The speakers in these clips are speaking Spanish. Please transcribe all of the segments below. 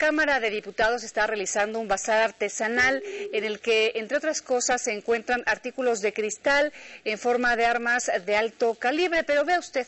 Cámara de Diputados está realizando un bazar artesanal en el que, entre otras cosas, se encuentran artículos de cristal en forma de armas de alto calibre. Pero vea usted.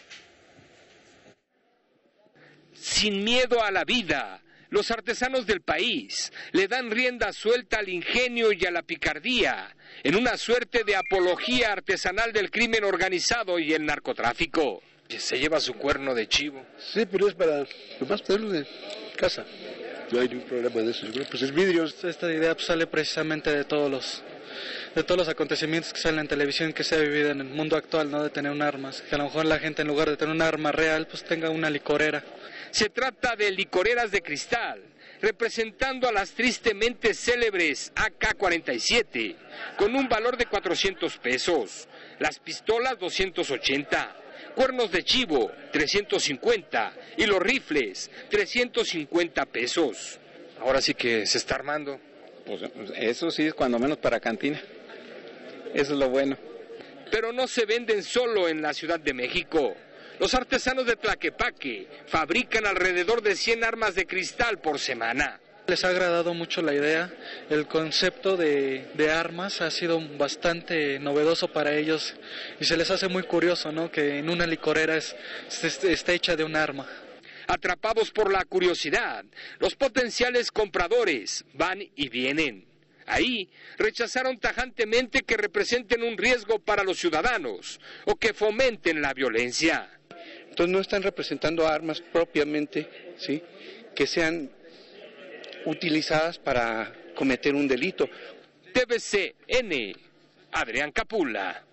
Sin miedo a la vida, los artesanos del país le dan rienda suelta al ingenio y a la picardía en una suerte de apología artesanal del crimen organizado y el narcotráfico. Se lleva su cuerno de chivo. Sí, pero es para nomás tenerlo de casa. No hay ningún problema de eso. Pues el vidrio. Esta idea pues, sale precisamente de todos los acontecimientos que salen en televisión que se ha vivido en el mundo actual, ¿no? De tener un arma. Que a lo mejor la gente en lugar de tener un arma real, pues tenga una licorera. Se trata de licoreras de cristal, representando a las tristemente célebres AK-47, con un valor de 400 pesos, las pistolas 280, cuernos de chivo 350 y los rifles 350 pesos. Ahora sí que se está armando. Pues eso sí es cuando menos para cantina, eso es lo bueno. Pero no se venden solo en la Ciudad de México. Los artesanos de Tlaquepaque fabrican alrededor de 100 armas de cristal por semana. Les ha agradado mucho la idea, el concepto de armas ha sido bastante novedoso para ellos y se les hace muy curioso, ¿no? Que en una licorera esté hecha de un arma. Atrapados por la curiosidad, los potenciales compradores van y vienen. Ahí rechazaron tajantemente que representen un riesgo para los ciudadanos o que fomenten la violencia. Entonces no están representando armas propiamente, ¿sí? Que sean utilizadas para cometer un delito. TVCN, Adrián Capula.